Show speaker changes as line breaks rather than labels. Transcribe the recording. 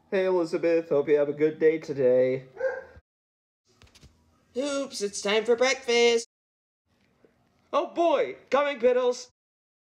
Hey, Elizabeth. Hope you have a good day today.
Oops, it's time for breakfast.
Oh boy! Coming, Piddles!